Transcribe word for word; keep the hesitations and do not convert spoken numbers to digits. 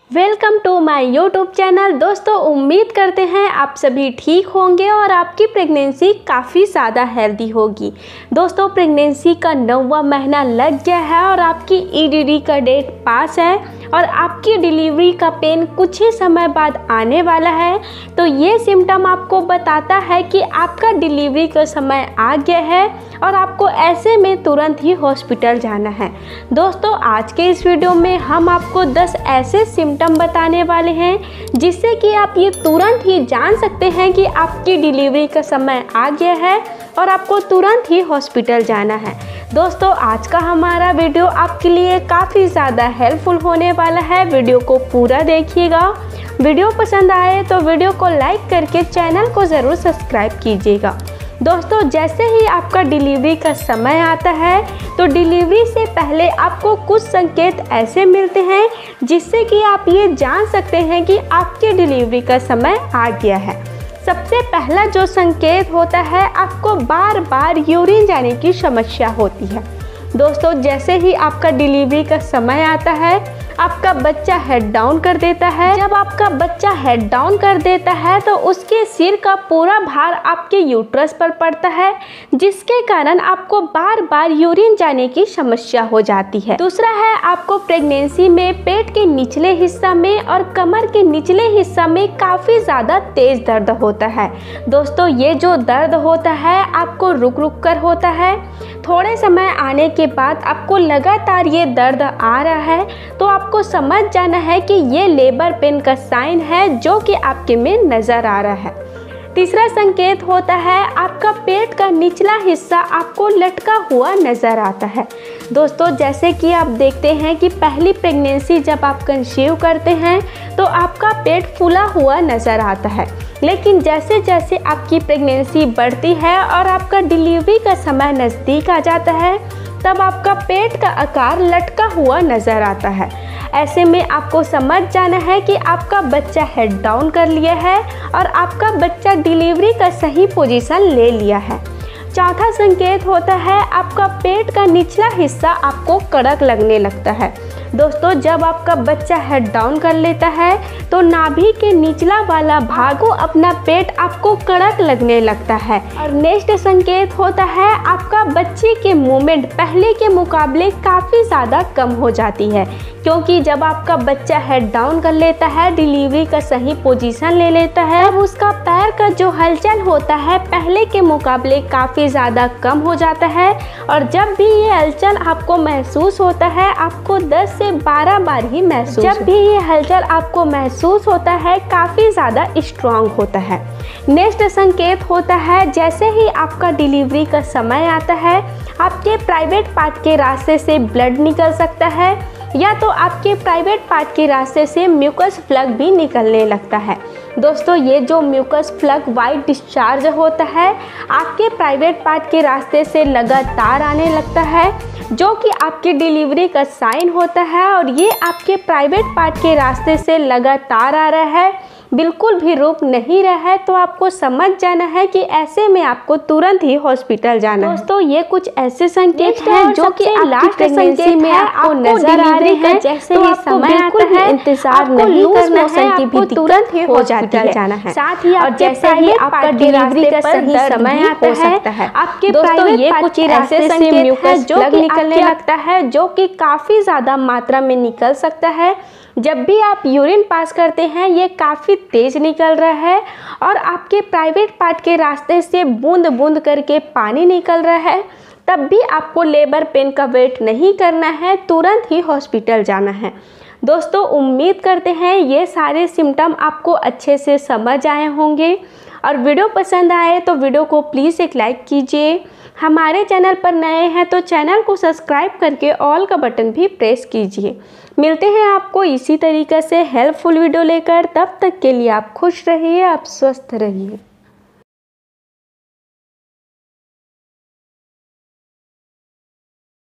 Welcome to my YouTube channel. दोस्तों उम्मीद करते हैं आप सभी ठीक होंगे और आपकी प्रेगनेंसी काफ़ी ज़्यादा हेल्दी होगी। दोस्तों प्रेगनेंसी का नौवां महीना लग गया है और आपकी ई डी डी का डेट पास है और आपकी डिलीवरी का पेन कुछ ही समय बाद आने वाला है। तो ये सिम्टम आपको बताता है कि आपका डिलीवरी का समय आ गया है और आपको ऐसे में तुरंत ही हॉस्पिटल जाना है। दोस्तों आज के इस वीडियो में हम आपको दस ऐसे सिम्टम बताने वाले हैं जिससे कि आप ये तुरंत ही जान सकते हैं कि आपकी डिलीवरी का समय आ गया है और आपको तुरंत ही हॉस्पिटल जाना है। दोस्तों आज का हमारा वीडियो आपके लिए काफ़ी ज़्यादा हेल्पफुल होने वाला है। वीडियो को पूरा देखिएगा। वीडियो पसंद आए तो वीडियो को लाइक करके चैनल को ज़रूर सब्सक्राइब कीजिएगा। दोस्तों जैसे ही आपका डिलीवरी का समय आता है तो डिलीवरी से पहले आपको कुछ संकेत ऐसे मिलते हैं जिससे कि आप ये जान सकते हैं कि आपके डिलीवरी का समय आ गया है। सबसे पहला जो संकेत होता है, आपको बार बार यूरिन जाने की समस्या होती है। दोस्तों जैसे ही आपका डिलीवरी का समय आता है आपका बच्चा हेड डाउन कर देता है। जब आपका बच्चा हेड डाउन कर देता है तो उसके सिर का पूरा भार आपके यूट्रस पर पड़ता है, जिसके कारण आपको बार बार यूरिन जाने की समस्या हो जाती है। दूसरा है, आपको प्रेगनेंसी में पेट के निचले हिस्सा में और कमर के निचले हिस्सा में काफ़ी ज़्यादा तेज दर्द होता है। दोस्तों ये जो दर्द होता है आपको रुक रुक कर होता है। थोड़े समय आने के बाद आपको लगातार ये दर्द आ रहा है तो आपको समझ जाना है कि ये लेबर पेन का साइन है जो कि आपके में नज़र आ रहा है। तीसरा संकेत होता है, आपका पेट का निचला हिस्सा आपको लटका हुआ नज़र आता है। दोस्तों जैसे कि आप देखते हैं कि पहली प्रेगनेंसी जब आप कंसीव करते हैं तो आपका पेट फूला हुआ नज़र आता है, लेकिन जैसे जैसे आपकी प्रेगनेंसी बढ़ती है और आपका डिलीवरी का समय नज़दीक आ जाता है तब आपका पेट का आकार लटका हुआ नज़र आता है। ऐसे में आपको समझ जाना है कि आपका बच्चा हेड डाउन कर लिया है और आपका बच्चा डिलीवरी का सही पोजीशन ले लिया है। चौथा संकेत होता है, आपका पेट का निचला हिस्सा आपको कड़क लगने लगता है। दोस्तों जब आपका बच्चा हेड डाउन कर लेता है तो नाभि के निचला वाला भाग को अपना पेट आपको कड़क लगने लगता है। और नेक्स्ट संकेत होता है, आपका बच्चे के मूवमेंट पहले के मुकाबले काफ़ी ज़्यादा कम हो जाती है, क्योंकि जब आपका बच्चा हेड डाउन कर लेता है, डिलीवरी का सही पोजीशन ले लेता है, अब उसका पैर का जो हलचल होता है पहले के मुकाबले काफ़ी ज़्यादा कम हो जाता है। और जब भी ये हलचल आपको महसूस होता है, आपको दस से बारह बार ही महसूस जब भी ये हलचल आपको महसूस होता है काफ़ी ज़्यादा स्ट्रांग होता है। नेक्स्ट संकेत होता है, जैसे ही आपका डिलीवरी का समय आता है आपके प्राइवेट पार्ट के रास्ते से ब्लड निकल सकता है या तो आपके प्राइवेट पार्ट के रास्ते से म्यूकस प्लग भी निकलने लगता है। दोस्तों ये जो म्यूकस प्लग वाइट डिस्चार्ज होता है आपके प्राइवेट पार्ट के रास्ते से लगातार आने लगता है, जो कि आपकी डिलीवरी का साइन होता है। और ये आपके प्राइवेट पार्ट के रास्ते से लगातार आ रहा है, बिल्कुल भी रुक नहीं रहा है, तो आपको समझ जाना है कि ऐसे में आपको तुरंत ही हॉस्पिटल जाना है। दोस्तों ये कुछ ऐसे संकेत हैं जो कि लास्ट प्रेगनेंसी में आपको नजर आ रहे हैं। जैसे ही समय आता है इंतजार नहीं करना है, कि भी तुरंत ही हॉस्पिटल जाना है। साथ ही और जैसे ही आपका डिलीवरी का सही समय आता है आपके प्राइवेट पार्ट के रास्ते से म्यूकस प्लग निकलने लगता है, जो कि काफ़ी ज़्यादा मात्रा में निकल सकता है। जब भी आप यूरिन पास करते हैं ये काफ़ी तेज़ निकल रहा है और आपके प्राइवेट पार्ट के रास्ते से बूंद बूंद करके पानी निकल रहा है, तब भी आपको लेबर पेन का वेट नहीं करना है, तुरंत ही हॉस्पिटल जाना है। दोस्तों उम्मीद करते हैं ये सारे सिम्टम आपको अच्छे से समझ आए होंगे और वीडियो पसंद आए तो वीडियो को प्लीज़ एक लाइक कीजिए। हमारे चैनल पर नए हैं तो चैनल को सब्सक्राइब करके ऑल का बटन भी प्रेस कीजिए। मिलते हैं आपको इसी तरीके से हेल्पफुल वीडियो लेकर, तब तक के लिए आप खुश रहिए, आप स्वस्थ रहिए।